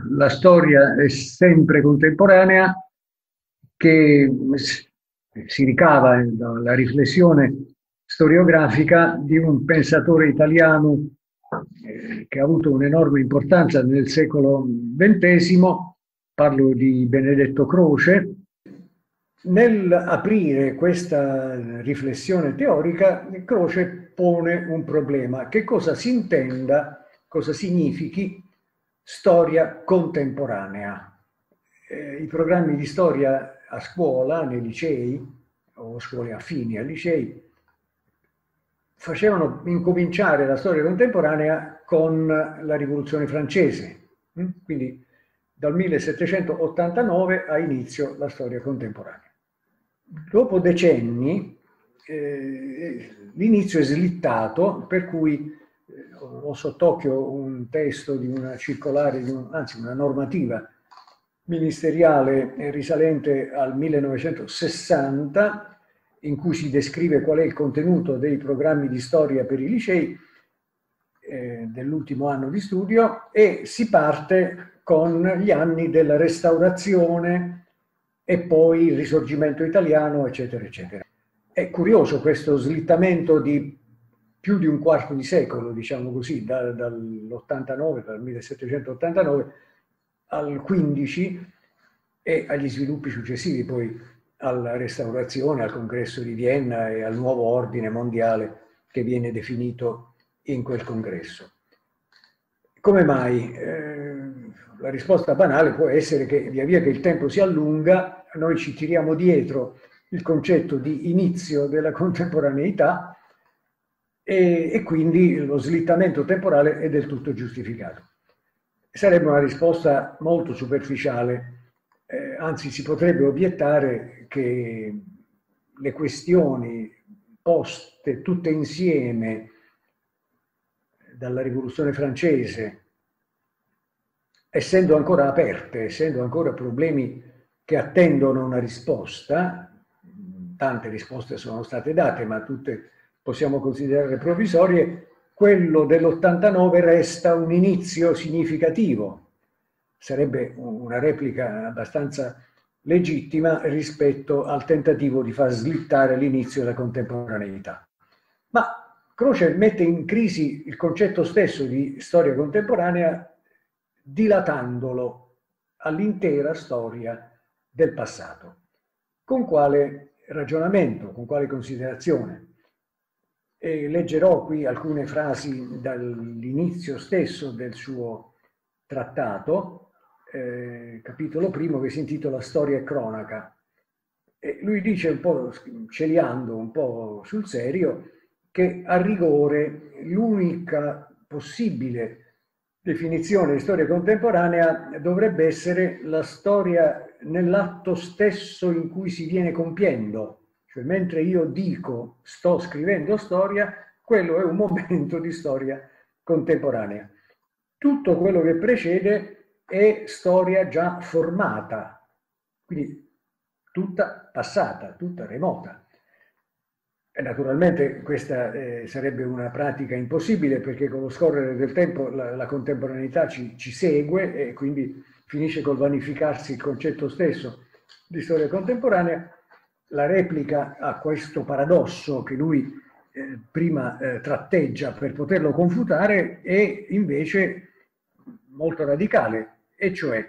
la storia è sempre contemporanea, che si ricava dalla riflessione storiografica di un pensatore italiano che ha avuto un'enorme importanza nel secolo XX, parlo di Benedetto Croce. Nell'aprire questa riflessione teorica, Croce pone un problema: che cosa si intenda, cosa significhi storia contemporanea. I programmi di storia a scuola, nei licei, o scuole affini ai licei, facevano incominciare la storia contemporanea con la Rivoluzione francese. Quindi dal 1789 ha inizio la storia contemporanea. Dopo decenni l'inizio è slittato, per cui ho sott'occhio un testo di una circolare, anzi una normativa ministeriale risalente al 1960, in cui si descrive qual è il contenuto dei programmi di storia per i licei dell'ultimo anno di studio, e si parte con gli anni della Restaurazione e poi il Risorgimento italiano, eccetera, eccetera. È curioso questo slittamento di più di un quarto di secolo, diciamo così, dall'89, dal 1789 al 15 e agli sviluppi successivi, poi alla Restaurazione, al Congresso di Vienna e al nuovo ordine mondiale che viene definito in quel congresso. Come mai? La risposta banale può essere che via via che il tempo si allunga, noi ci tiriamo dietro il concetto di inizio della contemporaneità e quindi lo slittamento temporale è del tutto giustificato. Sarebbe una risposta molto superficiale, anzi si potrebbe obiettare che le questioni poste tutte insieme dalla Rivoluzione francese, essendo ancora aperte, essendo ancora problemi che attendono una risposta, tante risposte sono state date, ma tutte possiamo considerare provvisorie, quello dell'89 resta un inizio significativo. Sarebbe una replica abbastanza legittima rispetto al tentativo di far slittare l'inizio della contemporaneità. Ma Croce mette in crisi il concetto stesso di storia contemporanea, dilatandolo all'intera storia del passato. Con quale ragionamento, con quale considerazione? E leggerò qui alcune frasi dall'inizio stesso del suo trattato, capitolo primo, che si intitola Storia e cronaca. E lui dice, un po' celiando un po' sul serio, che a rigore l'unica possibile definizione di storia contemporanea dovrebbe essere la storia nell'atto stesso in cui si viene compiendo. Cioè, mentre io dico sto scrivendo storia, quello è un momento di storia contemporanea. Tutto quello che precede è storia già formata, quindi tutta passata, tutta remota. E naturalmente questa sarebbe una pratica impossibile, perché con lo scorrere del tempo la contemporaneità ci segue e quindi finisce col vanificarsi il concetto stesso di storia contemporanea. La replica a questo paradosso che lui prima tratteggia per poterlo confutare è invece molto radicale, e cioè: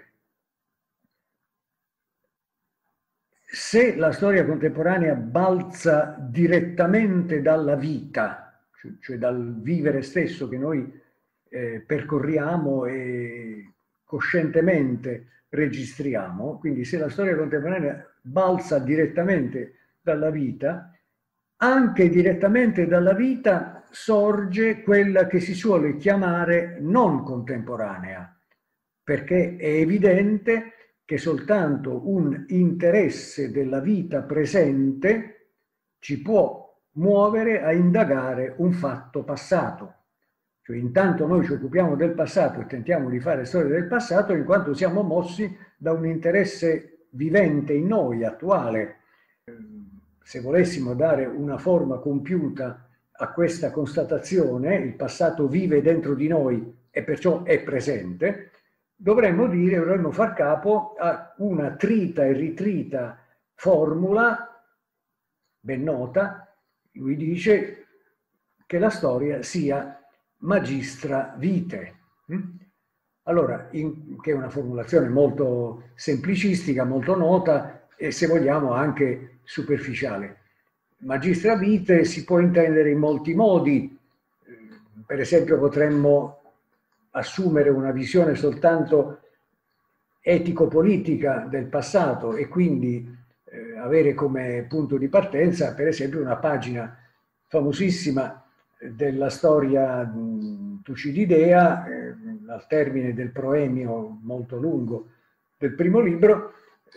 se la storia contemporanea balza direttamente dalla vita, cioè dal vivere stesso che noi percorriamo e coscientemente registriamo, quindi se la storia contemporanea balza direttamente dalla vita, anche direttamente dalla vita sorge quella che si suole chiamare non contemporanea, perché è evidente che soltanto un interesse della vita presente ci può muovere a indagare un fatto passato. Cioè, intanto noi ci occupiamo del passato e tentiamo di fare storia del passato in quanto siamo mossi da un interesse vivente in noi, attuale. Se volessimo dare una forma compiuta a questa constatazione, il passato vive dentro di noi e perciò è presente, dovremmo far capo a una trita e ritrita formula ben nota. Lui dice che la storia sia magistra vitae. Allora, che è una formulazione molto semplicistica, molto nota e, se vogliamo, anche superficiale. Magistra vitae si può intendere in molti modi. Per esempio, potremmo assumere una visione soltanto etico-politica del passato e quindi avere come punto di partenza, per esempio, una pagina famosissima della storia Tucididea, al termine del proemio molto lungo del primo libro.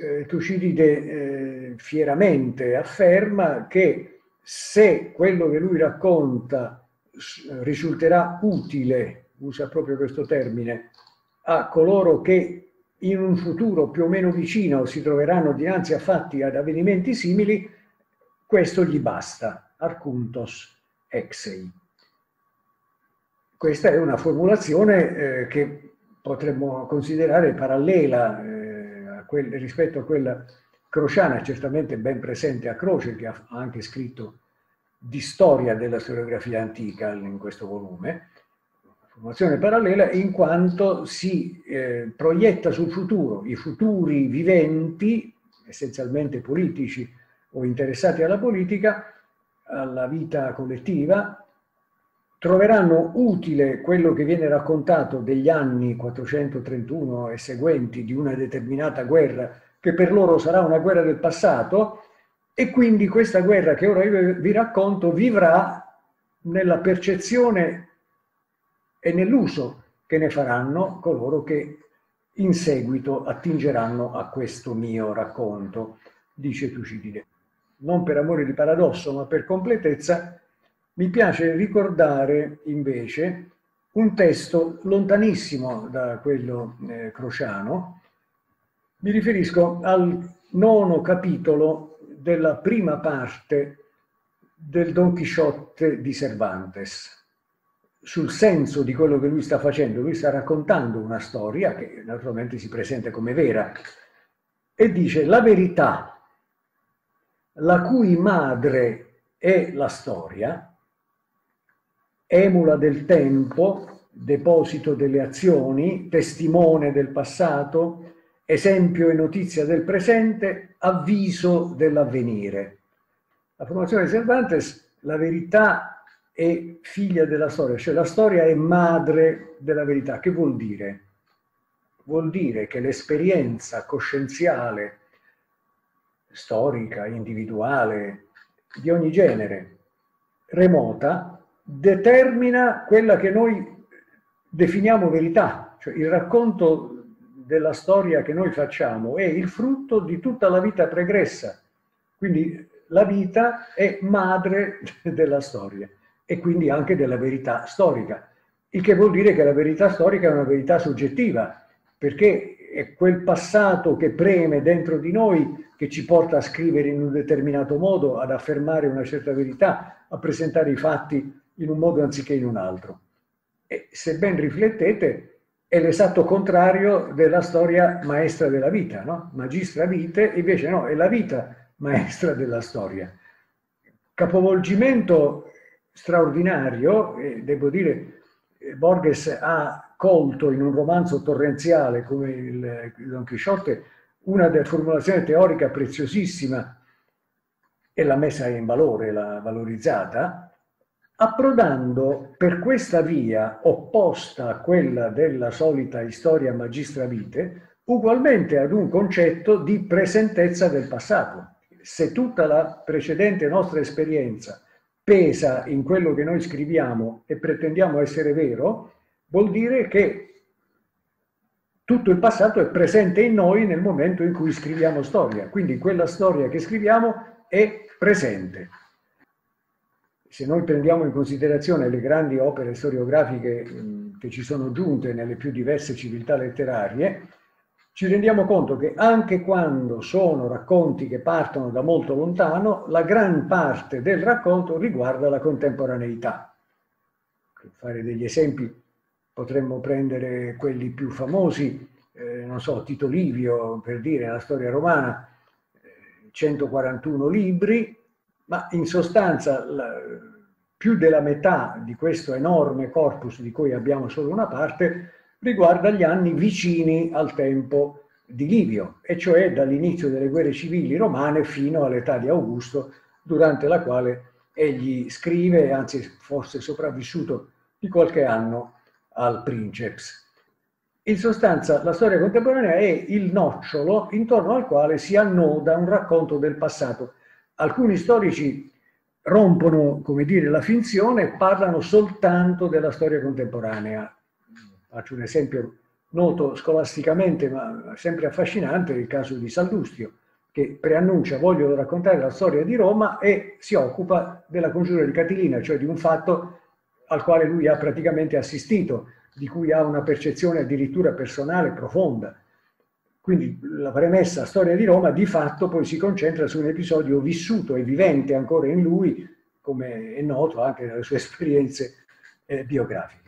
Tucidide fieramente afferma che se quello che lui racconta risulterà utile, usa proprio questo termine, a coloro che in un futuro più o meno vicino si troveranno dinanzi a fatti, ad avvenimenti simili, questo gli basta, arcuntos exei. Questa è una formulazione che potremmo considerare parallela rispetto a quella crociana, certamente ben presente a Croce, che ha anche scritto di storia della storiografia antica in questo volume. Formazione parallela in quanto si proietta sul futuro. I futuri viventi, essenzialmente politici o interessati alla politica, alla vita collettiva, troveranno utile quello che viene raccontato degli anni 431 e seguenti di una determinata guerra, che per loro sarà una guerra del passato, e quindi questa guerra che ora io vi racconto vivrà nella percezione e nell'uso che ne faranno coloro che in seguito attingeranno a questo mio racconto, dice Tucidide. Non per amore di paradosso, ma per completezza, mi piace ricordare invece un testo lontanissimo da quello crociano. Mi riferisco al 9° capitolo della prima parte del Don Chisciotte di Cervantes, sul senso di quello che lui sta facendo. Lui sta raccontando una storia che naturalmente si presenta come vera e dice: la verità, la cui madre è la storia, emula del tempo, deposito delle azioni, testimone del passato, esempio e notizia del presente, avviso dell'avvenire. La formazione di Cervantes, la verità è figlia della storia, cioè la storia è madre della verità. Che vuol dire? Vuol dire che l'esperienza coscienziale, storica, individuale, di ogni genere, remota, determina quella che noi definiamo verità. Cioè il racconto della storia che noi facciamo è il frutto di tutta la vita pregressa. Quindi la vita è madre della storia e quindi anche della verità storica, il che vuol dire che la verità storica è una verità soggettiva, perché è quel passato che preme dentro di noi che ci porta a scrivere in un determinato modo, ad affermare una certa verità, a presentare i fatti in un modo anziché in un altro. E se ben riflettete, è l'esatto contrario della storia maestra della vita, no? Magistra vitae, invece no, è la vita maestra della storia. Capovolgimento straordinario, e devo dire, Borges ha colto in un romanzo torrenziale come il Don Chisciotte una formulazione teorica preziosissima e l'ha messa in valore, l'ha valorizzata, approdando per questa via opposta a quella della solita historia magistra vitae, ugualmente ad un concetto di presentezza del passato. Se tutta la precedente nostra esperienza pesa in quello che noi scriviamo e pretendiamo essere vero, vuol dire che tutto il passato è presente in noi nel momento in cui scriviamo storia. Quindi quella storia che scriviamo è presente. Se noi prendiamo in considerazione le grandi opere storiografiche che ci sono giunte nelle più diverse civiltà letterarie, ci rendiamo conto che anche quando sono racconti che partono da molto lontano, la gran parte del racconto riguarda la contemporaneità. Per fare degli esempi potremmo prendere quelli più famosi, non so, Tito Livio, per dire, la storia romana, 141 libri, ma in sostanza più della metà di questo enorme corpus, di cui abbiamo solo una parte, riguarda gli anni vicini al tempo di Livio, e cioè dall'inizio delle guerre civili romane fino all'età di Augusto, durante la quale egli scrive, anzi forse sopravvissuto di qualche anno al princeps. In sostanza, la storia contemporanea è il nocciolo intorno al quale si annoda un racconto del passato. Alcuni storici rompono, come dire, la finzione e parlano soltanto della storia contemporanea. Faccio un esempio noto scolasticamente, ma sempre affascinante, il caso di Sallustio, che preannuncia: voglio raccontare la storia di Roma, e si occupa della congiura di Catilina, cioè di un fatto al quale lui ha praticamente assistito, di cui ha una percezione addirittura personale profonda. Quindi la premessa storia di Roma di fatto poi si concentra su un episodio vissuto e vivente ancora in lui, come è noto anche dalle sue esperienze biografiche.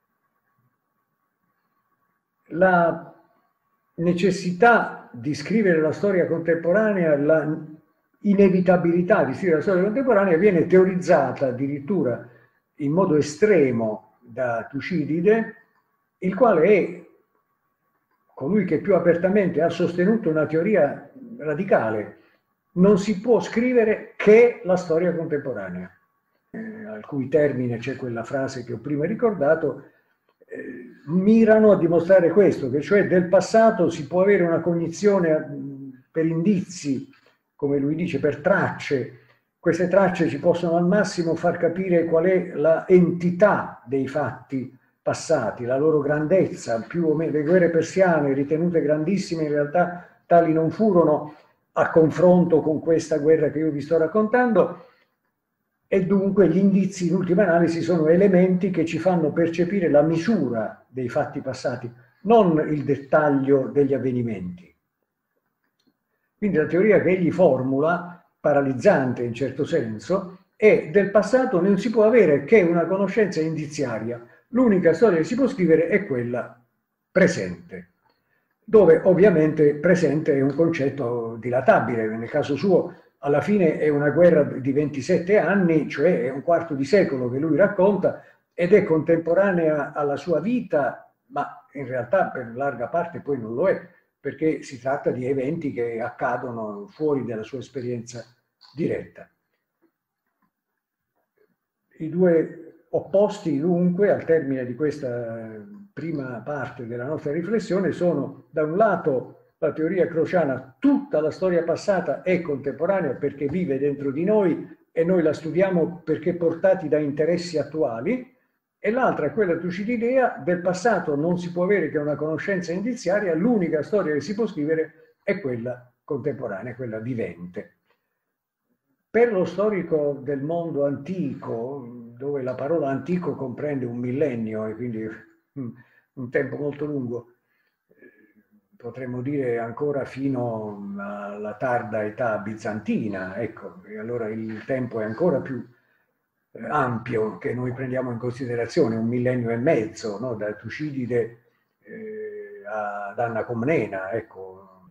La necessità di scrivere la storia contemporanea, la inevitabilità di scrivere la storia contemporanea viene teorizzata addirittura in modo estremo da Tucidide, il quale è colui che più apertamente ha sostenuto una teoria radicale: non si può scrivere che la storia contemporanea, al cui termine c'è quella frase che ho prima ricordato. Mirano a dimostrare questo, che cioè del passato si può avere una cognizione per indizi, come lui dice, per tracce. Queste tracce ci possono al massimo far capire qual è la entità dei fatti passati, la loro grandezza. Più o meno le guerre persiane, ritenute grandissime, in realtà tali non furono a confronto con questa guerra che io vi sto raccontando, e dunque gli indizi in ultima analisi sono elementi che ci fanno percepire la misura dei fatti passati, non il dettaglio degli avvenimenti. Quindi la teoria che egli formula, paralizzante in certo senso, è: del passato non si può avere che una conoscenza indiziaria. L'unica storia che si può scrivere è quella presente, dove ovviamente presente è un concetto dilatabile. Nel caso suo, alla fine è una guerra di 27 anni, cioè è un quarto di secolo che lui racconta, ed è contemporanea alla sua vita, ma in realtà per larga parte poi non lo è, perché si tratta di eventi che accadono fuori dalla sua esperienza diretta. I due opposti, dunque, al termine di questa prima parte della nostra riflessione sono: da un lato la teoria crociana, tutta la storia passata è contemporanea perché vive dentro di noi e noi la studiamo perché portati da interessi attuali, e l'altra è quella tucididea: del passato non si può avere che una conoscenza indiziaria, l'unica storia che si può scrivere è quella contemporanea, quella vivente. Per lo storico del mondo antico, dove la parola antico comprende un millennio e quindi un tempo molto lungo, potremmo dire ancora fino alla tarda età bizantina, ecco, e allora il tempo è ancora più ampio che noi prendiamo in considerazione, 1,5 anni, no? Da Tucidide ad Anna Comnena, ecco.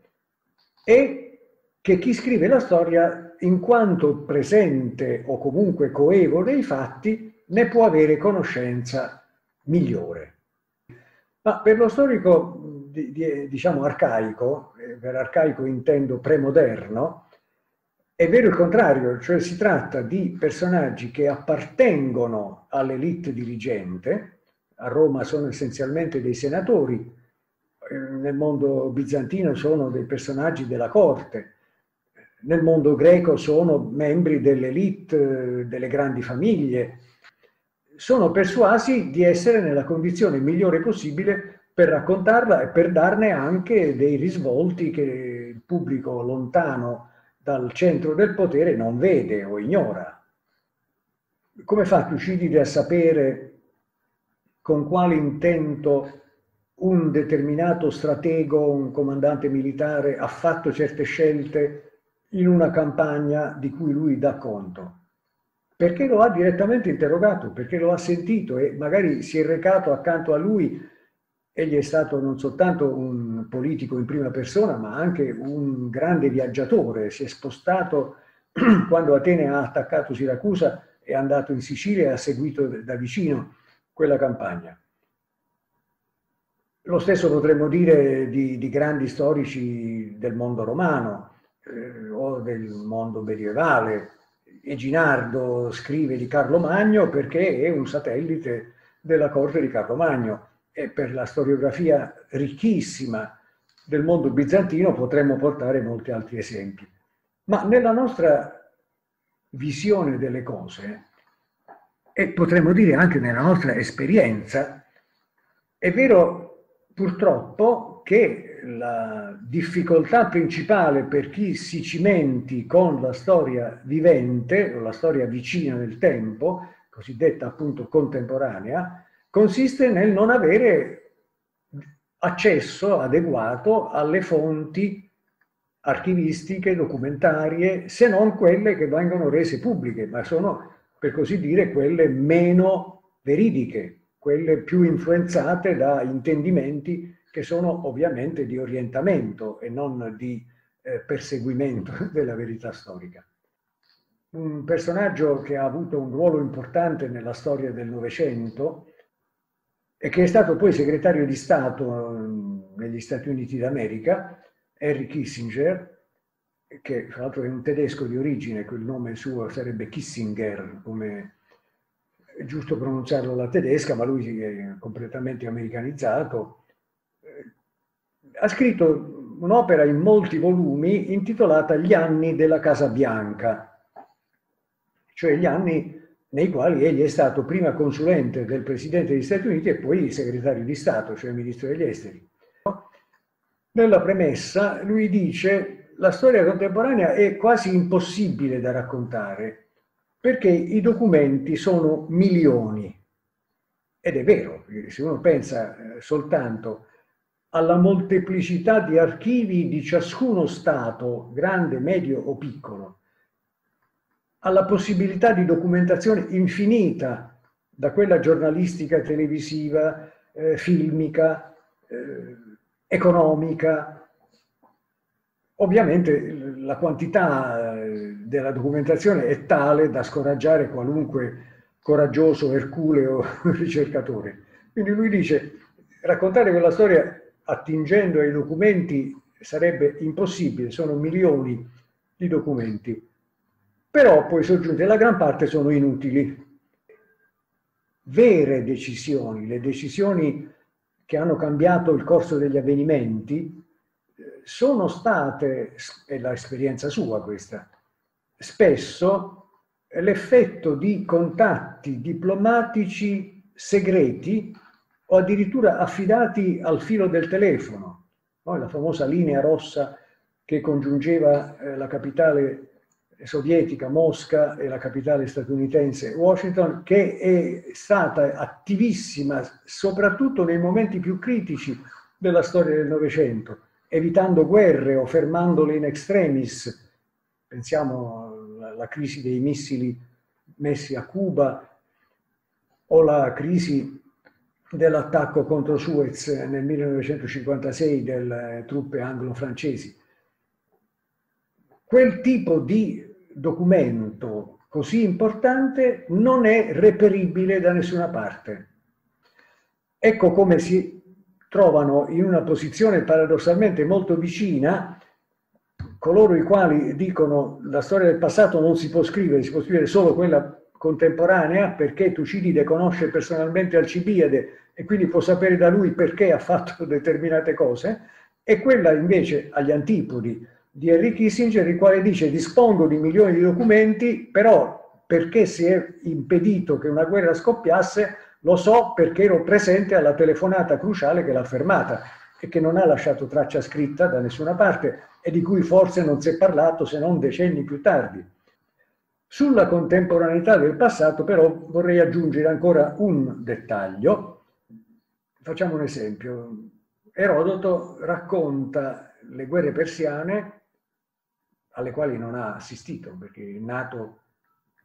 E che chi scrive la storia, in quanto presente o comunque coevo dei fatti, ne può avere conoscenza migliore. Ma per lo storico diciamo arcaico, per arcaico intendo premoderno, è vero il contrario, cioè si tratta di personaggi che appartengono all'elite dirigente. A Roma sono essenzialmente dei senatori, nel mondo bizantino sono dei personaggi della corte, nel mondo greco sono membri dell'elite, delle grandi famiglie. Sono persuasi di essere nella condizione migliore possibile per raccontarla e per darne anche dei risvolti che il pubblico lontano dal centro del potere non vede o ignora. Come fa Tucidide a sapere con quale intento un determinato stratego, un comandante militare ha fatto certe scelte in una campagna di cui lui dà conto? perché lo ha direttamente interrogato, perché lo ha sentito e magari si è recato accanto a lui. Egli è stato non soltanto un politico in prima persona, ma anche un grande viaggiatore. Si è spostato quando Atene ha attaccato Siracusa, è andato in Sicilia e ha seguito da vicino quella campagna. Lo stesso potremmo dire di grandi storici del mondo romano o del mondo medievale. Eginardo scrive di Carlo Magno perché è un satellite della corte di Carlo Magno e per la storiografia ricchissima del mondo bizantino potremmo portare molti altri esempi. Ma nella nostra visione delle cose, e potremmo dire anche nella nostra esperienza, è vero purtroppo che la difficoltà principale per chi si cimenti con la storia vivente o la storia vicina nel tempo, cosiddetta appunto contemporanea, consiste nel non avere accesso adeguato alle fonti archivistiche, documentarie, se non quelle che vengono rese pubbliche, ma sono, per così dire, quelle meno veridiche, quelle più influenzate da intendimenti che sono ovviamente di orientamento e non di perseguimento della verità storica. Un personaggio che ha avuto un ruolo importante nella storia del Novecento e che è stato poi segretario di Stato negli Stati Uniti d'America, Henry Kissinger, che fra l'altro è un tedesco di origine, quel nome suo sarebbe Kissinger, come è giusto pronunciarlo alla tedesca, ma lui è completamente americanizzato. Ha scritto un'opera in molti volumi intitolata Gli anni della Casa Bianca, cioè gli anni nei quali egli è stato prima consulente del Presidente degli Stati Uniti e poi segretario di Stato, cioè ministro degli esteri. Nella premessa lui dice: la storia contemporanea è quasi impossibile da raccontare perché i documenti sono milioni. Ed è vero, se uno pensa soltanto alla molteplicità di archivi di ciascuno Stato, grande, medio o piccolo, alla possibilità di documentazione infinita, da quella giornalistica, televisiva, filmica, economica. Ovviamente la quantità della documentazione è tale da scoraggiare qualunque coraggioso erculeo ricercatore. Quindi lui dice: raccontare quella storia attingendo ai documenti sarebbe impossibile, sono milioni di documenti. Però poi soggiunge, la gran parte sono inutili. Vere decisioni, le decisioni che hanno cambiato il corso degli avvenimenti, sono state, è l'esperienza sua questa, spesso l'effetto di contatti diplomatici segreti o addirittura affidati al filo del telefono. La famosa linea rossa che congiungeva la capitale sovietica, Mosca, e la capitale statunitense, Washington, che è stata attivissima soprattutto nei momenti più critici della storia del Novecento, evitando guerre o fermandole in extremis. Pensiamo alla crisi dei missili messi a Cuba o la crisi dell'attacco contro Suez nel 1956 delle truppe anglo-francesi. Quel tipo di documento così importante non è reperibile da nessuna parte. Ecco come si trovano in una posizione paradossalmente molto vicina coloro i quali dicono la storia del passato non si può scrivere solo quella contemporanea, perché Tucidide conosce personalmente Alcibiade e quindi può sapere da lui perché ha fatto determinate cose, e quella invece agli antipodi di Henry Kissinger, il quale dice: dispongo di milioni di documenti, però perché si è impedito che una guerra scoppiasse lo so perché ero presente alla telefonata cruciale che l'ha fermata e che non ha lasciato traccia scritta da nessuna parte e di cui forse non si è parlato se non decenni più tardi. Sulla contemporaneità del passato però vorrei aggiungere ancora un dettaglio. Facciamo un esempio. Erodoto racconta le guerre persiane, alle quali non ha assistito perché è nato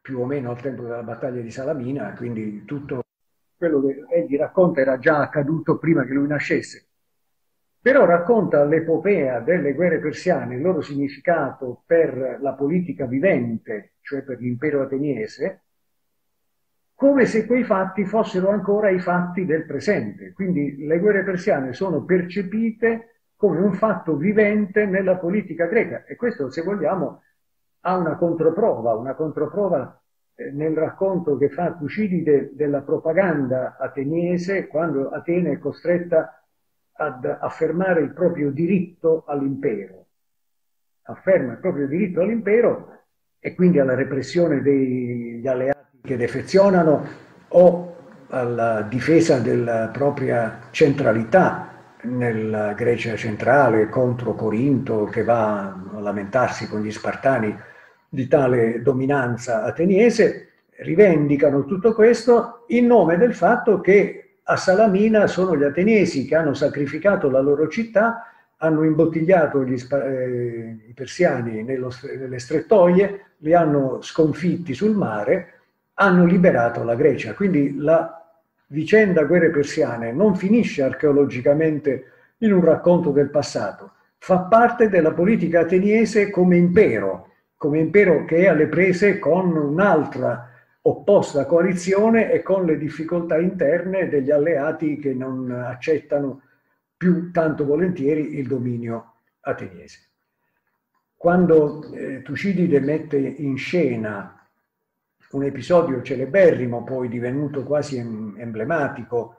più o meno al tempo della battaglia di Salamina, quindi tutto quello che egli racconta era già accaduto prima che lui nascesse. Però racconta l'epopea delle guerre persiane, il loro significato per la politica vivente, cioè per l'impero ateniese, come se quei fatti fossero ancora i fatti del presente. Quindi le guerre persiane sono percepite come un fatto vivente nella politica greca, e questo, se vogliamo, ha una controprova nel racconto che fa Tucidide della propaganda ateniese, quando Atene è costretta ad affermare il proprio diritto all'impero. Afferma il proprio diritto all'impero e quindi alla repressione degli alleati che defezionano o alla difesa della propria centralità nella Grecia centrale contro Corinto, che va a lamentarsi con gli Spartani di tale dominanza ateniese. Rivendicano tutto questo in nome del fatto che a Salamina sono gli ateniesi che hanno sacrificato la loro città, hanno imbottigliato i persiani nelle strettoie, li hanno sconfitti sul mare, hanno liberato la Grecia. Quindi la vicenda guerre persiane non finisce archeologicamente in un racconto del passato, fa parte della politica ateniese come impero che è alle prese con un'altra opposta coalizione e con le difficoltà interne degli alleati che non accettano più tanto volentieri il dominio ateniese. Quando Tucidide mette in scena un episodio celeberrimo, poi divenuto quasi emblematico,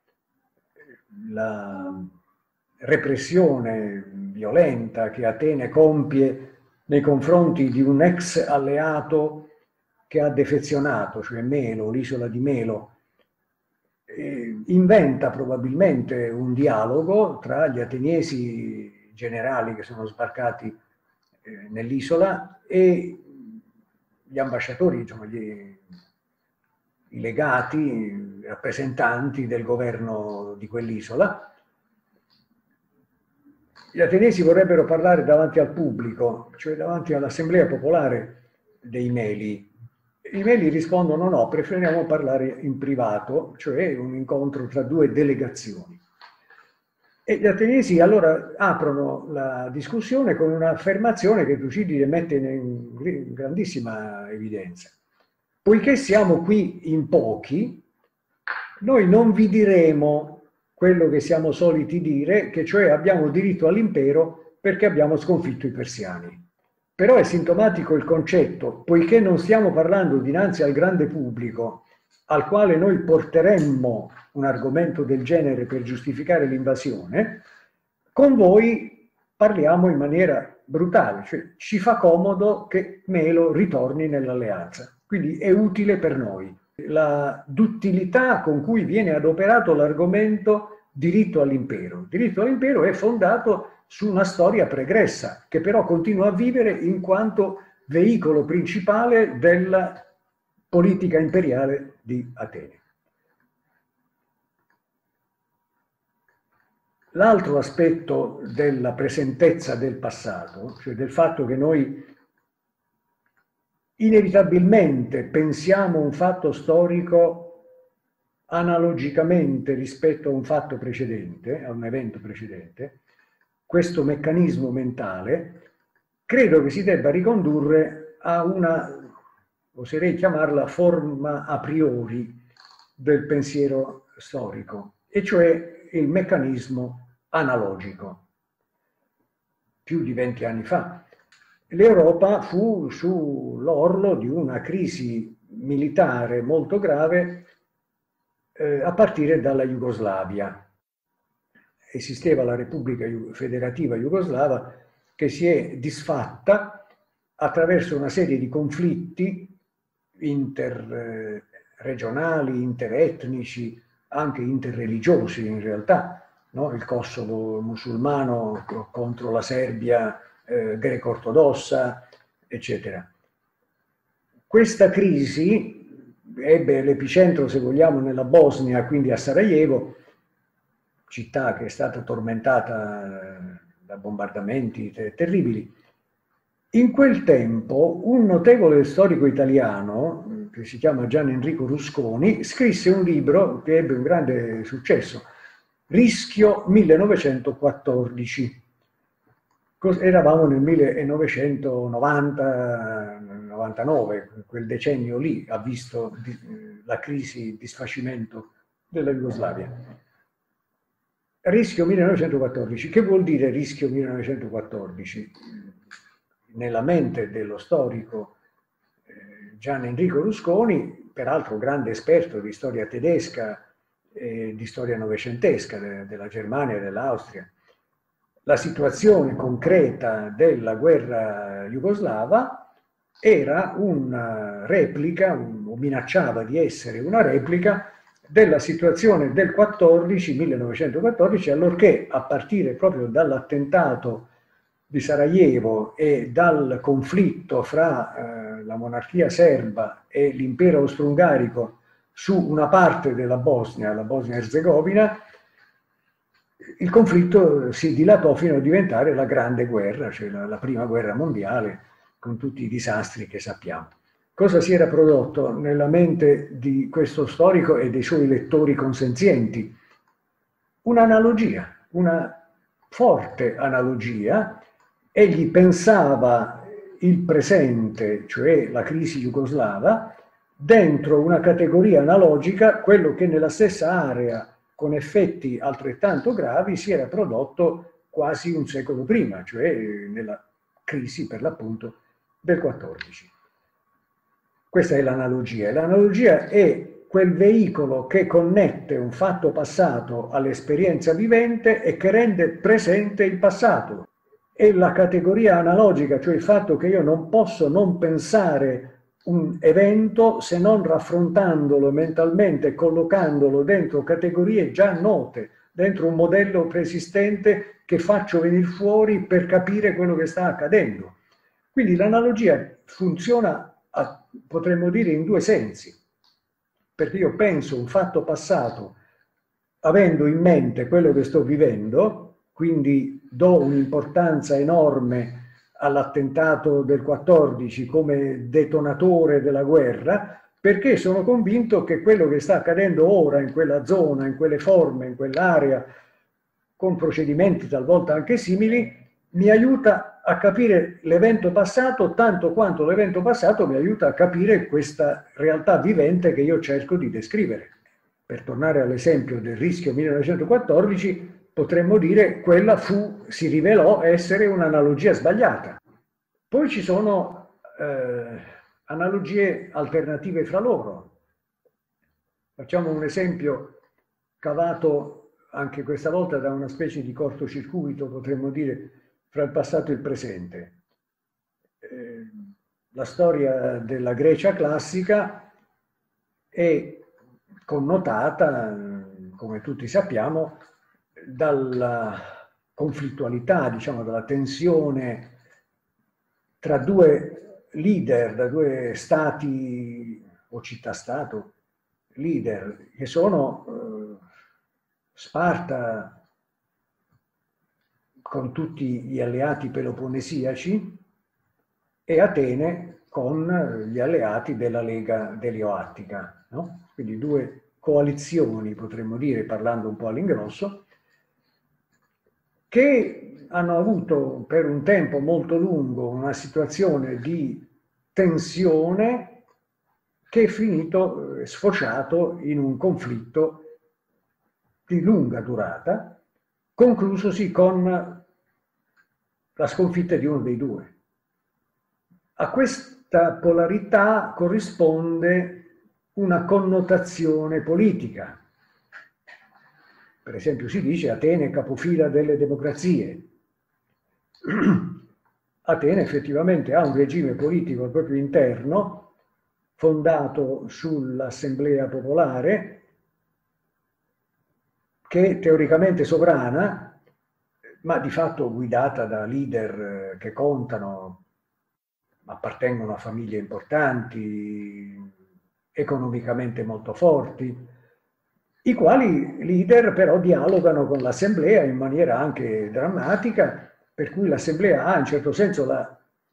la repressione violenta che Atene compie nei confronti di un ex alleato che ha defezionato, cioè Melo, l'isola di Melo, inventa probabilmente un dialogo tra gli ateniesi generali che sono sbarcati nell'isola e gli ambasciatori, insomma, i legati, i rappresentanti del governo di quell'isola. Gli ateniesi vorrebbero parlare davanti al pubblico, cioè davanti all'assemblea popolare dei Meli. I Meli rispondono no, preferiamo parlare in privato, cioè un incontro tra due delegazioni. E gli ateniesi allora aprono la discussione con un'affermazione che Tucidide mette in grandissima evidenza. Poiché siamo qui in pochi, noi non vi diremo quello che siamo soliti dire, che cioè abbiamo diritto all'impero perché abbiamo sconfitto i persiani. Però è sintomatico il concetto, poiché non stiamo parlando dinanzi al grande pubblico, al quale noi porteremmo un argomento del genere per giustificare l'invasione, con voi parliamo in maniera brutale, cioè ci fa comodo che Melo ritorni nell'alleanza, quindi è utile per noi. La duttilità con cui viene adoperato l'argomento diritto all'impero. Il diritto all'impero è fondato su una storia pregressa, che però continua a vivere in quanto veicolo principale della politica imperiale di Atene. L'altro aspetto della presentezza del passato, cioè del fatto che noi inevitabilmente pensiamo un fatto storico analogicamente rispetto a un fatto precedente, a un evento precedente, questo meccanismo mentale credo che si debba ricondurre a una, oserei chiamarla, forma a priori del pensiero storico, e cioè il meccanismo analogico. Più di 20 anni fa l'Europa fu sull'orlo di una crisi militare molto grave a partire dalla Jugoslavia. Esisteva la Repubblica Federativa Jugoslava che si è disfatta attraverso una serie di conflitti interregionali, interetnici, anche interreligiosi in realtà, no? Il Kosovo musulmano contro la Serbia greco-ortodossa, eccetera. Questa crisi ebbe l'epicentro, se vogliamo, nella Bosnia, quindi a Sarajevo, città che è stata tormentata da bombardamenti terribili, In quel tempo un notevole storico italiano, che si chiama Gian Enrico Rusconi, scrisse un libro che ebbe un grande successo, Rischio 1914. Eravamo nel 1990-99, quel decennio lì ha visto la crisi, il disfacimento della Jugoslavia. Rischio 1914. Che vuol dire rischio 1914? Nella mente dello storico Gian Enrico Rusconi, peraltro grande esperto di storia tedesca e di storia novecentesca della Germania e dell'Austria, la situazione concreta della guerra jugoslava era una replica, o minacciava di essere una replica, della situazione del 1914, allorché a partire proprio dall'attentato di Sarajevo e dal conflitto fra la monarchia serba e l'impero austro-ungarico su una parte della Bosnia, la Bosnia-Herzegovina, il conflitto si dilatò fino a diventare la Grande Guerra, cioè la Prima Guerra Mondiale, con tutti i disastri che sappiamo. Cosa si era prodotto nella mente di questo storico e dei suoi lettori consenzienti? Un'analogia, una forte analogia. Egli pensava il presente, cioè la crisi jugoslava, dentro una categoria analogica, quello che nella stessa area, con effetti altrettanto gravi, si era prodotto quasi un secolo prima, cioè nella crisi per l'appunto del 14. Questa è l'analogia. L'analogia è quel veicolo che connette un fatto passato all'esperienza vivente e che rende presente il passato. È la categoria analogica, cioè il fatto che io non posso non pensare un evento se non raffrontandolo mentalmente, collocandolo dentro categorie già note, dentro un modello preesistente che faccio venire fuori per capire quello che sta accadendo. Quindi l'analogia funziona, potremmo dire, in due sensi, perché io penso un fatto passato avendo in mente quello che sto vivendo, quindi do un'importanza enorme all'attentato del 14 come detonatore della guerra, perché sono convinto che quello che sta accadendo ora in quella zona, in quelle forme, in quell'area, con procedimenti talvolta anche simili, mi aiuta a capire l'evento passato tanto quanto l'evento passato mi aiuta a capire questa realtà vivente che io cerco di descrivere. Per tornare all'esempio del rischio 1914, potremmo dire quella si rivelò essere un'analogia sbagliata. Poi ci sono analogie alternative fra loro. Facciamo un esempio cavato anche questa volta da una specie di cortocircuito, potremmo dire, fra il passato e il presente. La storia della Grecia classica è connotata, come tutti sappiamo, dalla conflittualità, diciamo, dalla tensione tra due leader, da due stati o città-stato leader, che sono Sparta con tutti gli alleati peloponnesiaci e Atene con gli alleati della Lega Delioattica, no? Quindi due coalizioni, potremmo dire, parlando un po' all'ingrosso, che hanno avuto per un tempo molto lungo una situazione di tensione che è finito, sfociato in un conflitto di lunga durata, conclusosi con la sconfitta di uno dei due. A questa polarità corrisponde una connotazione politica. Per esempio si dice Atene capofila delle democrazie. Atene effettivamente ha un regime politico al proprio interno, fondato sull'Assemblea Popolare, che è teoricamente sovrana, ma di fatto guidata da leader che contano, appartengono a famiglie importanti, economicamente molto forti, i quali leader però dialogano con l'Assemblea in maniera anche drammatica, per cui l'Assemblea ha in certo senso la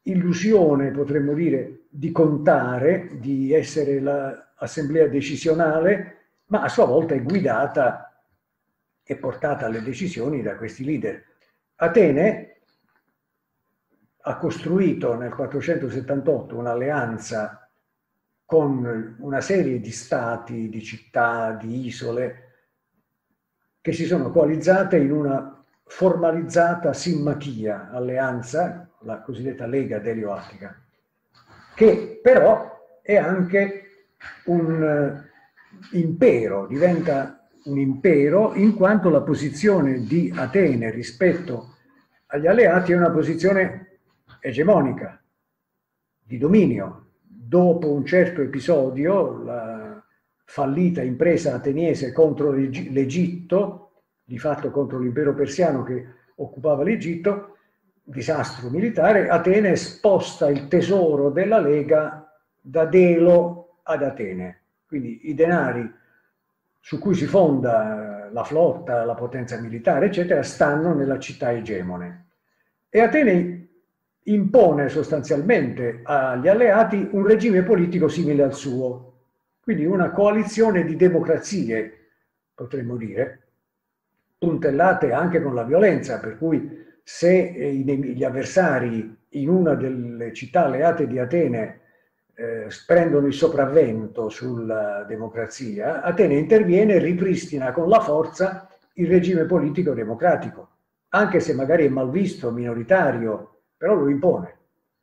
illusione, potremmo dire, di contare, di essere l'assemblea decisionale, ma a sua volta è guidata e portata alle decisioni da questi leader. Atene ha costruito nel 478 un'alleanza con una serie di stati, di città, di isole che si sono coalizzate in una formalizzata simmachia, alleanza, la cosiddetta Lega Delio-Attica, che però è anche un impero, diventa un impero in quanto la posizione di Atene rispetto agli alleati è una posizione egemonica, di dominio. Dopo un certo episodio, la fallita impresa ateniese contro l'Egitto, di fatto contro l'impero persiano che occupava l'Egitto, disastro militare, Atene sposta il tesoro della Lega da Delo ad Atene. Quindi i denari su cui si fonda la flotta, la potenza militare, eccetera, stanno nella città egemone. E Atene impone sostanzialmente agli alleati un regime politico simile al suo, quindi una coalizione di democrazie, potremmo dire, puntellate anche con la violenza, per cui se gli avversari in una delle città alleate di Atene prendono il sopravvento sulla democrazia, Atene interviene e ripristina con la forza il regime politico democratico, anche se magari è malvisto, minoritario, però lo impone.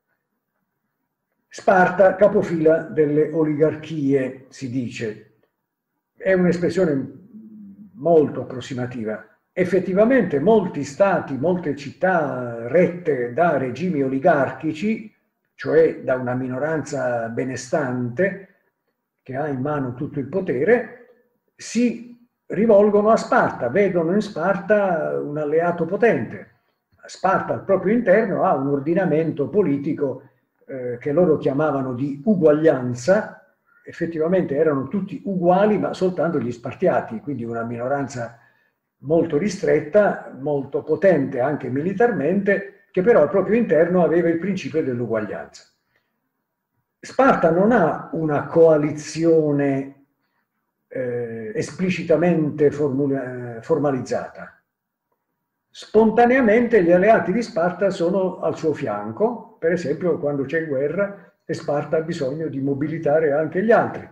Sparta, capofila delle oligarchie, si dice. È un'espressione molto approssimativa. Effettivamente molti stati, molte città rette da regimi oligarchici, cioè da una minoranza benestante che ha in mano tutto il potere, si rivolgono a Sparta, vedono in Sparta un alleato potente. Sparta al proprio interno ha un ordinamento politico che loro chiamavano di uguaglianza, effettivamente erano tutti uguali ma soltanto gli spartiati, quindi una minoranza molto ristretta, molto potente anche militarmente, che però al proprio interno aveva il principio dell'uguaglianza. Sparta non ha una coalizione esplicitamente formalizzata. Spontaneamente gli alleati di Sparta sono al suo fianco, per esempio quando c'è guerra e Sparta ha bisogno di mobilitare anche gli altri.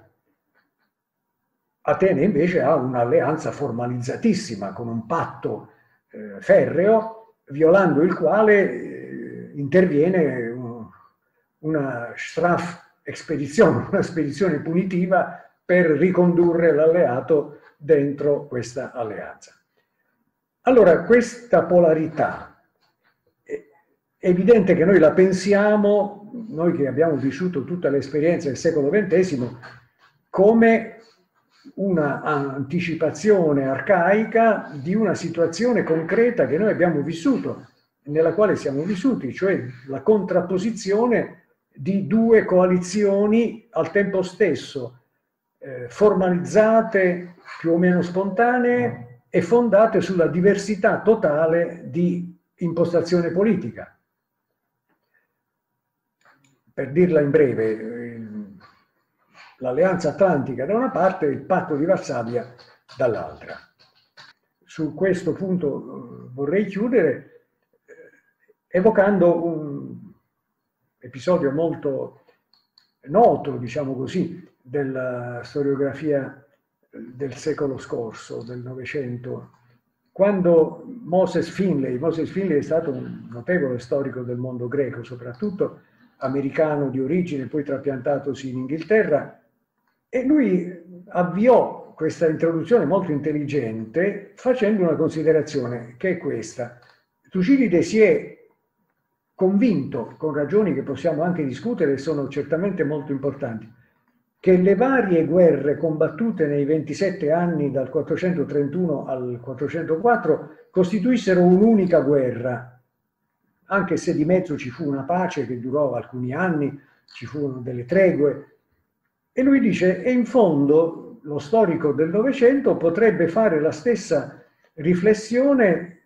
Atene invece ha un'alleanza formalizzatissima con un patto ferreo, violando il quale interviene una Strafexpedition, una spedizione punitiva per ricondurre l'alleato dentro questa alleanza. Allora, questa polarità è evidente che noi la pensiamo, noi che abbiamo vissuto tutta l'esperienza del secolo XX, come una anticipazione arcaica di una situazione concreta che noi abbiamo vissuto, nella quale siamo vissuti, cioè la contrapposizione di due coalizioni al tempo stesso, formalizzate, più o meno spontanee, e fondate sulla diversità totale di impostazione politica. Per dirla in breve, l'Alleanza Atlantica da una parte e il Patto di Varsavia dall'altra. Su questo punto vorrei chiudere evocando un episodio molto noto, diciamo così, della storiografia del secolo scorso, del Novecento, quando Moses Finley è stato un notevole storico del mondo greco, soprattutto americano di origine, poi trapiantatosi in Inghilterra, e lui avviò questa introduzione molto intelligente facendo una considerazione che è questa. Tucidide si è convinto, con ragioni che possiamo anche discutere e sono certamente molto importanti, che le varie guerre combattute nei 27 anni dal 431 al 404 costituissero un'unica guerra, anche se di mezzo ci fu una pace che durò alcuni anni, ci furono delle tregue. E lui dice, e in fondo lo storico del Novecento potrebbe fare la stessa riflessione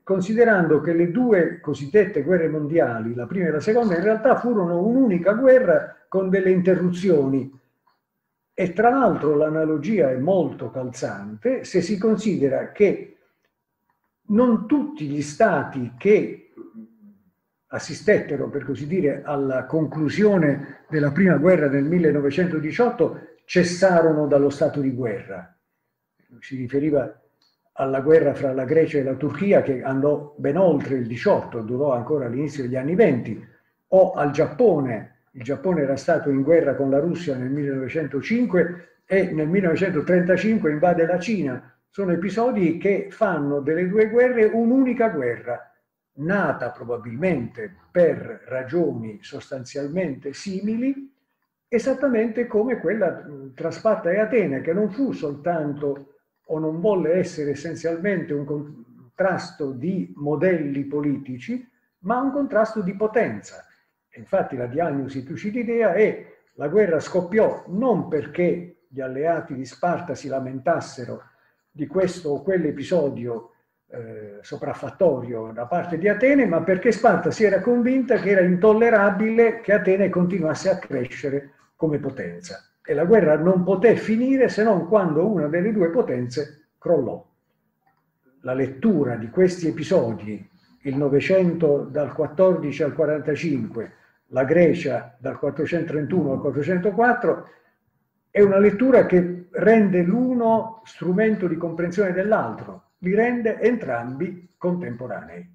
considerando che le due cosiddette guerre mondiali, la prima e la seconda, in realtà furono un'unica guerra con delle interruzioni. E tra l'altro l'analogia è molto calzante se si considera che non tutti gli stati che assistettero, per così dire, alla conclusione della prima guerra del 1918 cessarono dallo stato di guerra. Si riferiva alla guerra fra la Grecia e la Turchia, che andò ben oltre il 18, durò ancora all'inizio degli anni 20, o al Giappone. Il Giappone era stato in guerra con la Russia nel 1905 e nel 1935 invade la Cina. Sono episodi che fanno delle due guerre un'unica guerra, nata probabilmente per ragioni sostanzialmente simili, esattamente come quella tra Sparta e Atene, che non fu soltanto o non volle essere essenzialmente un contrasto di modelli politici, ma un contrasto di potenza. Infatti la diagnosi Tucididea è: la guerra scoppiò non perché gli alleati di Sparta si lamentassero di questo o quell'episodio sopraffattorio da parte di Atene, ma perché Sparta si era convinta che era intollerabile che Atene continuasse a crescere come potenza. E la guerra non poté finire se non quando una delle due potenze crollò. La lettura di questi episodi, il Novecento dal 14 al 45, la Grecia dal 431 al 404, è una lettura che rende l'uno strumento di comprensione dell'altro, li rende entrambi contemporanei.